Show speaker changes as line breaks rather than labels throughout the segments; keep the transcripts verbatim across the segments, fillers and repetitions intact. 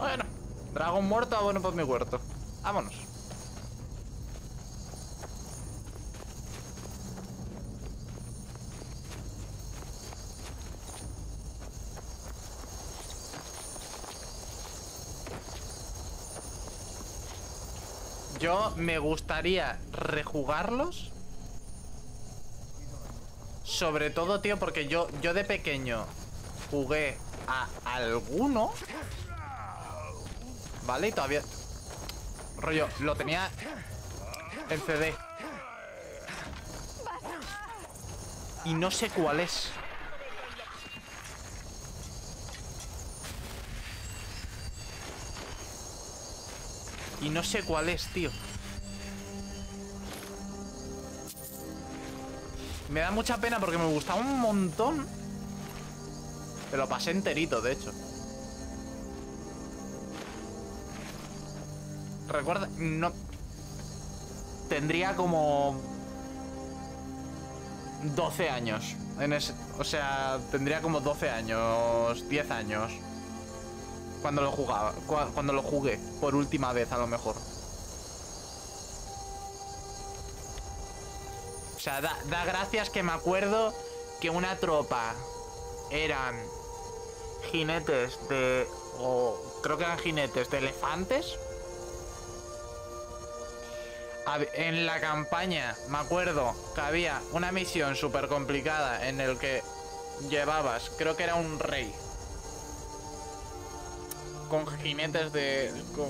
Bueno, dragón muerto, bueno por mi huerto. Vámonos. Yo me gustaría rejugarlos. Sobre todo, tío, porque yo, yo de pequeño jugué a alguno. Vale, y todavía... Rollo, lo tenía en C D. Y no sé cuál es. Y no sé cuál es, tío. Me da mucha pena porque me gustaba un montón. Me lo pasé enterito, de hecho. Recuerda, no... Tendría como... doce años en ese, o sea, tendría como doce años, diez años cuando lo jugaba, cuando lo jugué por última vez, a lo mejor. O sea, da, da gracias que me acuerdo que una tropa eran jinetes de... o creo que eran jinetes de elefantes. En la campaña me acuerdo que había una misión súper complicada en el que llevabas, creo que era un rey con jinetes de... Con...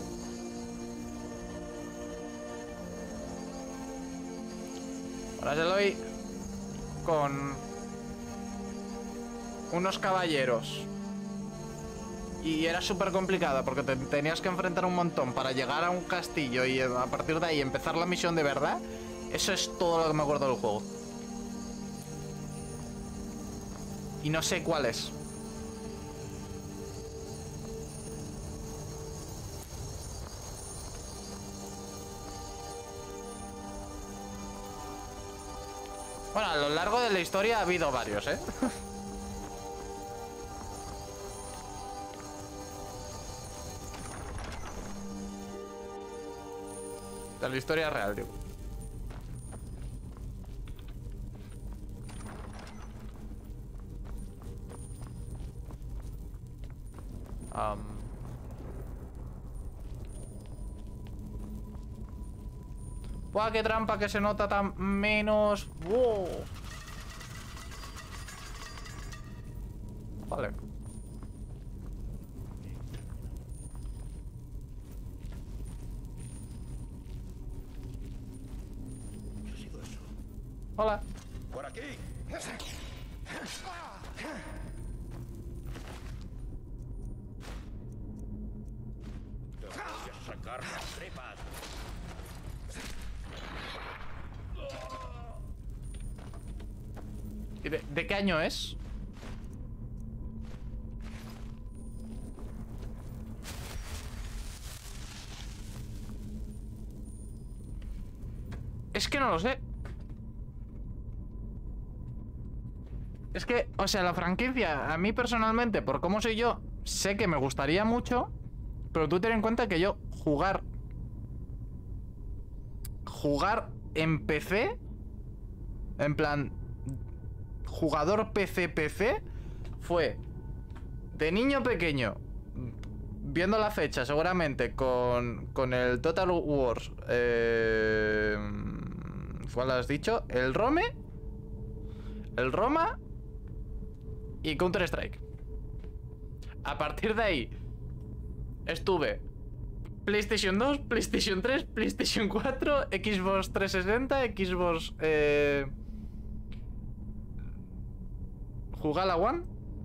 Ahora se lo doy con unos caballeros. Y era súper complicada porque te tenías que enfrentar un montón para llegar a un castillo y a partir de ahí empezar la misión de verdad. Eso es todo lo que me acuerdo del juego. Y no sé cuál es. Bueno, a lo largo de la historia ha habido varios, ¿eh? De la historia real, digo. Um. ¡Buah, qué trampa que se nota tan menos! ¡Wow! Vale. Hola.
Por aquí. Te voy a sacar las tripas.
¿Y de, de qué año es? Es que no lo sé. Es que, o sea, la franquicia, a mí personalmente, por cómo soy yo, sé que me gustaría mucho, pero tú ten en cuenta que yo jugar... Jugar en P C, en plan, jugador P C-P C, fue de niño pequeño, viendo la fecha seguramente, con, con el Total Wars, eh, ¿cuál has dicho? El Rome, el Roma... y Counter-Strike. A partir de ahí estuve PlayStation dos, PlayStation tres, PlayStation cuatro, Xbox trescientos sesenta, Xbox... Eh... ¿Jugué a la One?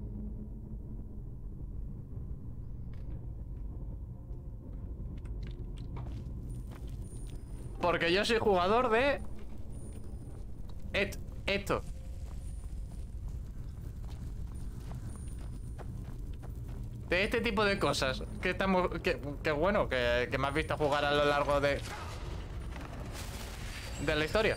Porque yo soy jugador de... Et esto. De este tipo de cosas que estamos... Que, que bueno, que, que me has visto jugar a lo largo de... De la historia.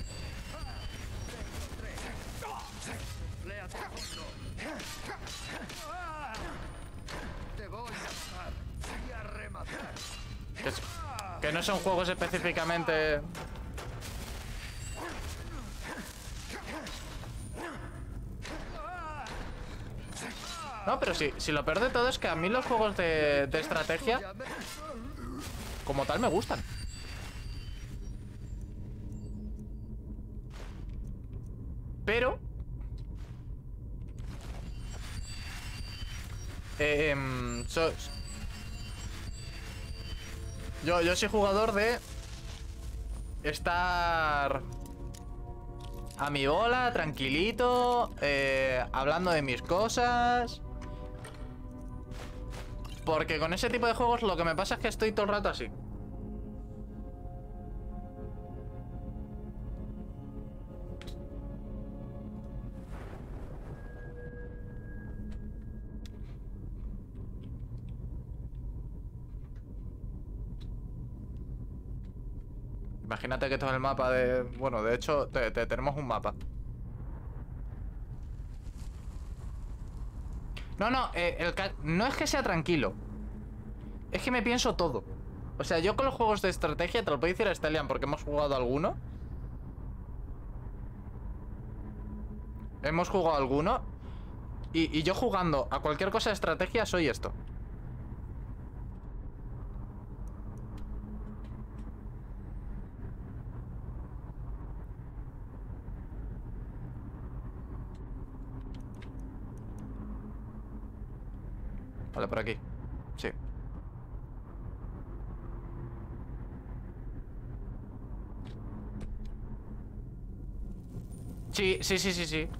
Te voy a usar y a
Que, es- que no son juegos específicamente... No, pero sí, si lo peor de todo es que a mí los juegos de, de estrategia como tal me gustan. Pero eh, em, so- yo, yo soy jugador de estar a mi bola, tranquilito, eh, hablando de mis cosas. Porque con ese tipo de juegos lo que me pasa es que estoy todo el rato así. Imagínate que todo el mapa de... Bueno, de hecho, te, te- tenemos un mapa. No, no, eh, el ca- no es que sea tranquilo. Es que me pienso todo. O sea, yo con los juegos de estrategia, te lo puedo decir a Stellian porque hemos jugado alguno. Hemos jugado alguno. Y, y yo jugando a cualquier cosa de estrategia soy esto. Vale, por aquí. Sí. Sí, sí, sí, sí, sí.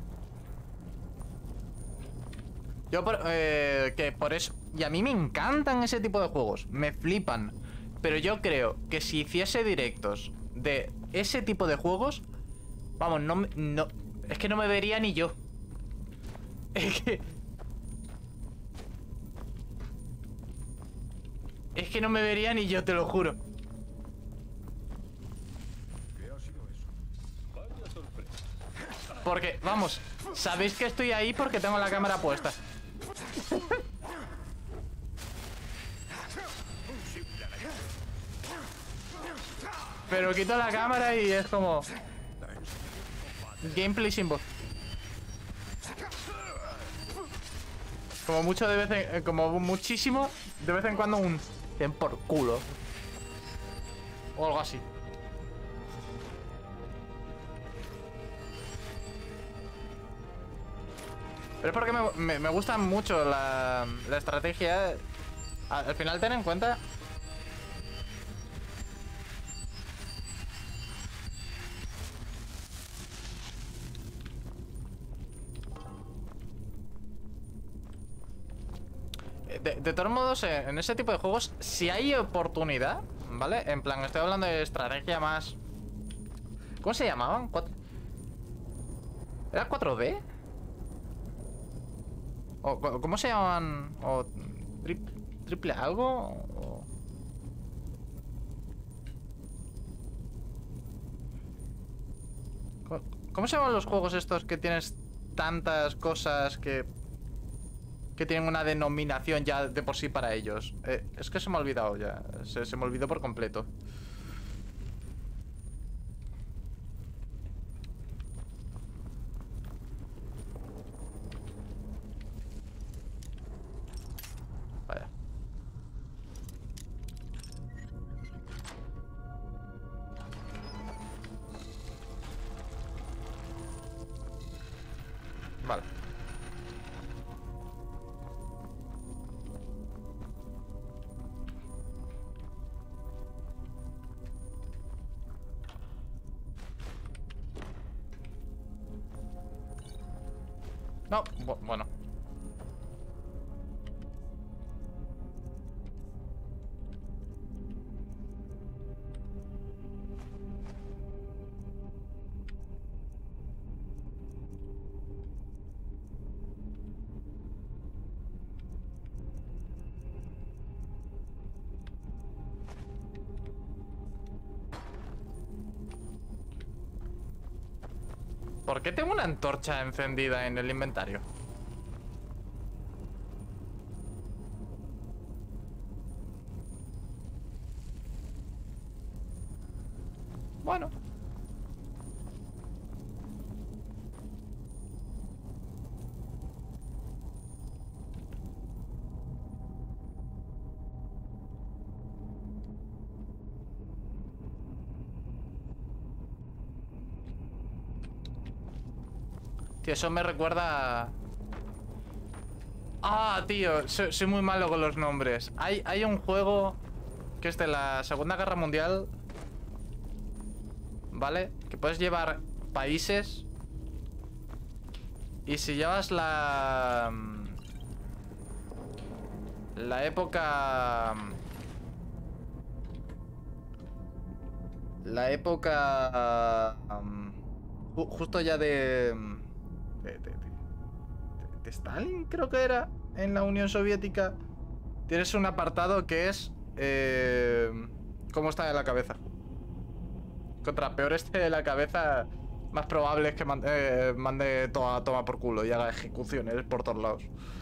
Yo por... eh, que por eso... Y a mí me encantan ese tipo de juegos. Me flipan. Pero yo creo que si hiciese directos de ese tipo de juegos... Vamos, no, me- no... Es que no me vería ni yo. Es que... Es que no me vería ni yo, te lo juro.
¿Qué ha sido eso? Vaya sorpresa.
Porque, vamos, sabéis que estoy ahí porque tengo la cámara puesta. Pero quito la cámara y es como... Gameplay sin voz. Como mucho de vez en... Como muchísimo, de vez en cuando un... Den por culo. O algo así. Pero es porque me, me, me gusta mucho la, la estrategia. Al, al final ten en cuenta... De, de todos modos, eh, en ese tipo de juegos, si hay oportunidad, ¿vale? En plan, estoy hablando de estrategia más... ¿Cómo se llamaban? Cuat- ¿Era cuatro D? ¿O co- cómo se llamaban? ¿O tri- triple algo? ¿O- co- ¿Cómo se llaman los juegos estos que tienes tantas cosas que... que tienen una denominación ya de por sí para ellos? Eh, es que se me ha olvidado ya. Se, se me olvidó por completo. Vaya. Vale. No, bu- bueno. ¿Por qué tengo una antorcha encendida en el inventario? Tío, eso me recuerda a... Ah, tío, soy, soy muy malo con los nombres. Hay, hay un juego que es de la Segunda Guerra Mundial, ¿vale? Que puedes llevar países y si llevas la... La época... La época... um, ju- justo ya de... De, de, de- de Stalin, creo que era, en la Unión Soviética. Tienes un apartado que es... Eh, ¿cómo está de la cabeza? Contra peor esté de la cabeza, más probable es que mande, eh, mande toda toma por culo y haga ejecuciones por todos lados.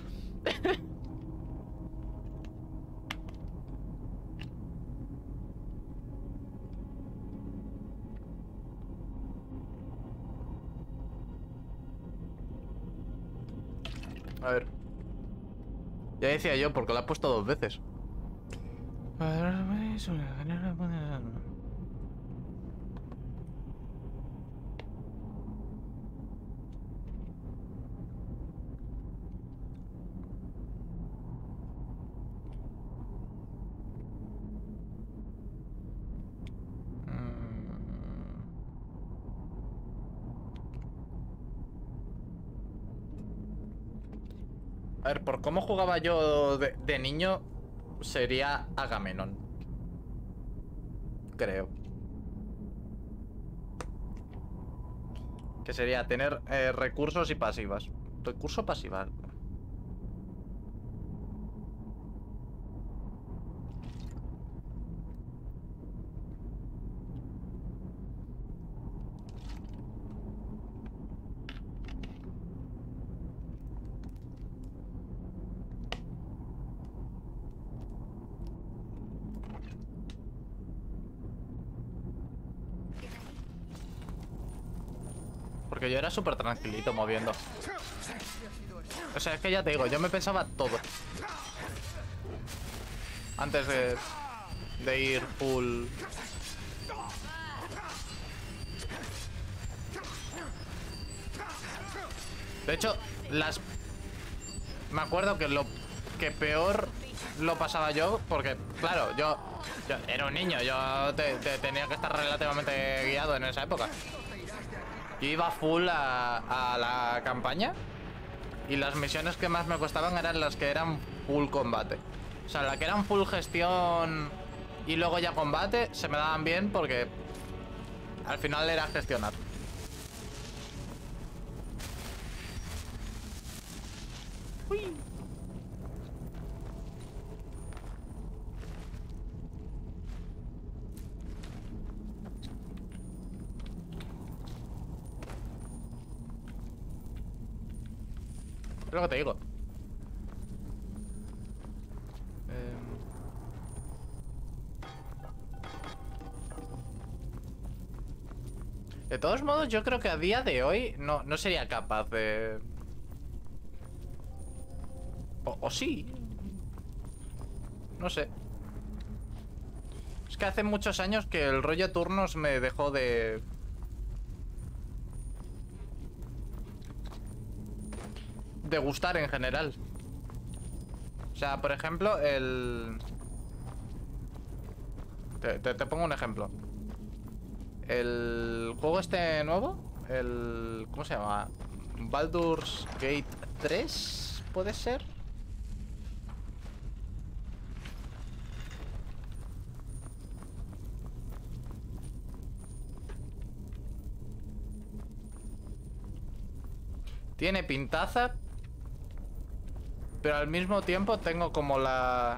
A ver. Ya decía yo, porque lo has puesto dos veces. A ver, por cómo jugaba yo de, de niño, sería Agamenón. Creo. Que sería tener eh, recursos y pasivas. Recurso pasiva. Porque yo era súper tranquilito moviendo. O sea, es que ya te digo, yo me pensaba todo antes de, de ir full. De hecho, las... Me acuerdo que lo que peor lo pasaba yo, porque, claro, yo, yo era un niño, yo te- te- tenía que estar relativamente guiado en esa época. Yo iba full a, a la campaña y las misiones que más me costaban eran las que eran full combate. O sea, las que eran full gestión y luego ya combate se me daban bien porque al final era gestionar. Uy. Es lo que te digo. Eh... De todos modos, yo creo que a día de hoy no, no sería capaz de... O, o sí. No sé. Es que hace muchos años que el rollo turnos me dejó de... de gustar en general. O sea, por ejemplo, el... Te, te, te pongo un ejemplo. El juego este nuevo, el... ¿cómo se llama? Baldur's Gate tres, ¿puede ser? Tiene pintaza, pero al mismo tiempo tengo como la...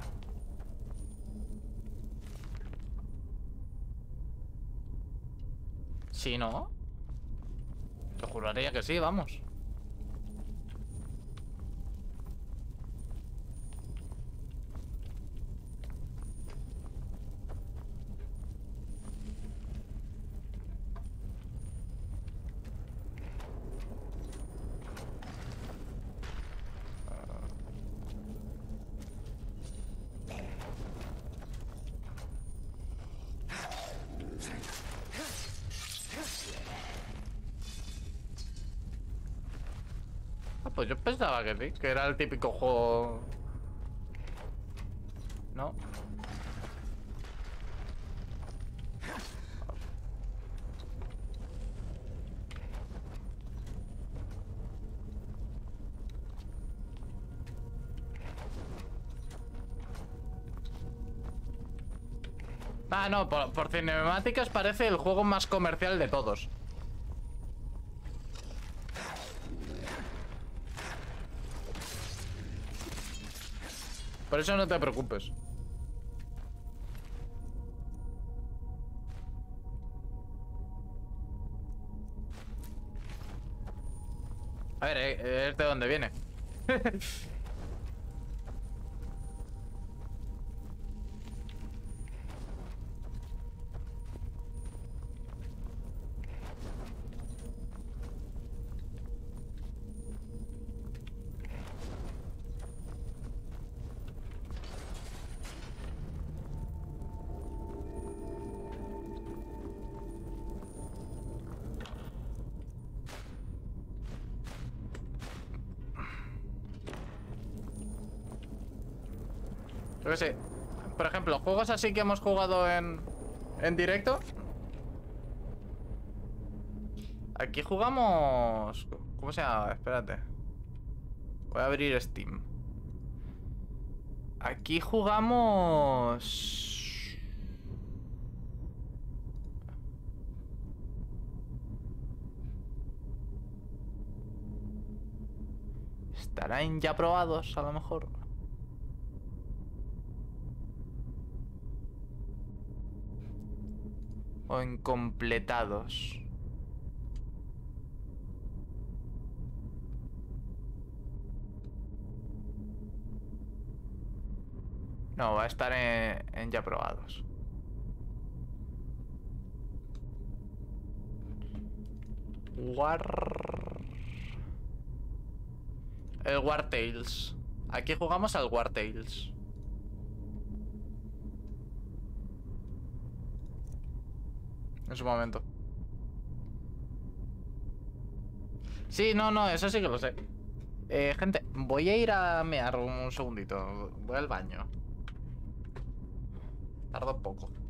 Sí, ¿no? Te juraría que sí, vamos. Ah, pues yo pensaba que sí, que era el típico juego... ¿No? Ah, no, por, por cinemáticas parece el juego más comercial de todos. Por eso no te preocupes. A ver, eh, ¿es de dónde viene? Yo qué sé. Por ejemplo, juegos así que hemos jugado en, en directo. Aquí jugamos... ¿Cómo se llama? Espérate. Voy a abrir Steam. Aquí jugamos... ¿Estarán ya probados a lo mejor? O incompletados. No, va a estar en, en ya probados. War... El War Tales. Aquí jugamos al War Tales. En su momento. Sí, no, no, eso sí que lo sé. Eh, gente, voy a ir a mear un segundito. Voy al baño. Tardo poco.